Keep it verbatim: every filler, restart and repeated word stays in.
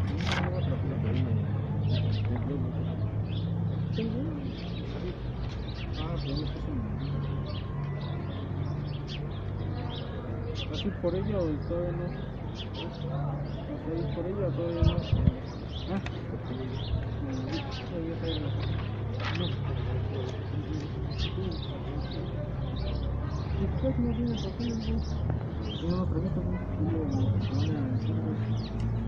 ¿Así por ella o todavía no? ¿Así por ella o todavía no? Ah, todavía está no. ¿Y qué no tiene papeles? No, no, no, no, no, no, no, no,